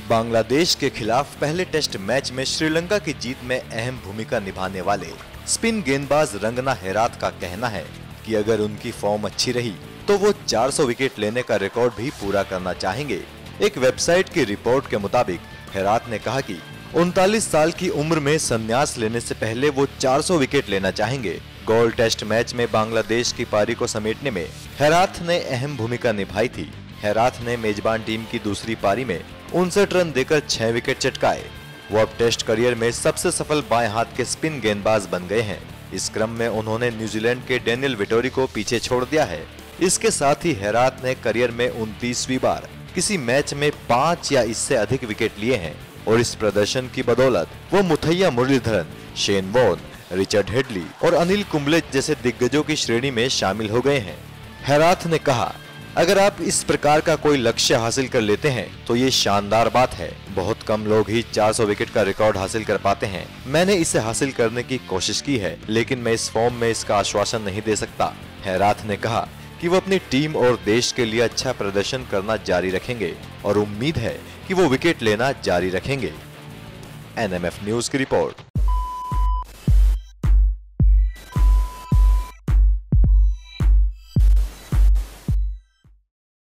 बांग्लादेश के खिलाफ पहले टेस्ट मैच में श्रीलंका की जीत में अहम भूमिका निभाने वाले स्पिन गेंदबाज रंगना हेराथ का कहना है कि अगर उनकी फॉर्म अच्छी रही तो वो 400 विकेट लेने का रिकॉर्ड भी पूरा करना चाहेंगे। एक वेबसाइट की रिपोर्ट के मुताबिक हेराथ ने कहा कि 39 साल की उम्र में संन्यास लेने से पहले वो 400 विकेट लेना चाहेंगे। गोल्ड टेस्ट मैच में बांग्लादेश की पारी को समेटने में हेराथ ने अहम भूमिका निभाई थी। हेराथ ने मेजबान टीम की दूसरी पारी में 59 रन देकर 6 विकेट चटकाए। वो अब टेस्ट करियर में सबसे सफल बाएं हाथ के स्पिन गेंदबाज बन गए हैं। इस क्रम में उन्होंने न्यूजीलैंड के डेनियल विटोरी को पीछे छोड़ दिया है। इसके साथ ही हेराथ ने करियर में 29वीं बार किसी मैच में 5 या इससे अधिक विकेट लिए हैं और इस प्रदर्शन की बदौलत वो Muttiah Muralitharan, Shane Warne, Richard Hadlee और अनिल कुंबले जैसे दिग्गजों की श्रेणी में शामिल हो गए हैं। हेराथ ने कहा, अगर आप इस प्रकार का कोई लक्ष्य हासिल कर लेते हैं तो ये शानदार बात है। बहुत कम लोग ही 400 विकेट का रिकॉर्ड हासिल कर पाते हैं। मैंने इसे हासिल करने की कोशिश की है, लेकिन मैं इस फॉर्म में इसका आश्वासन नहीं दे सकता। हेराथ ने कहा कि वो अपनी टीम और देश के लिए अच्छा प्रदर्शन करना जारी रखेंगे और उम्मीद है कि वो विकेट लेना जारी रखेंगे। NMF न्यूज की रिपोर्ट।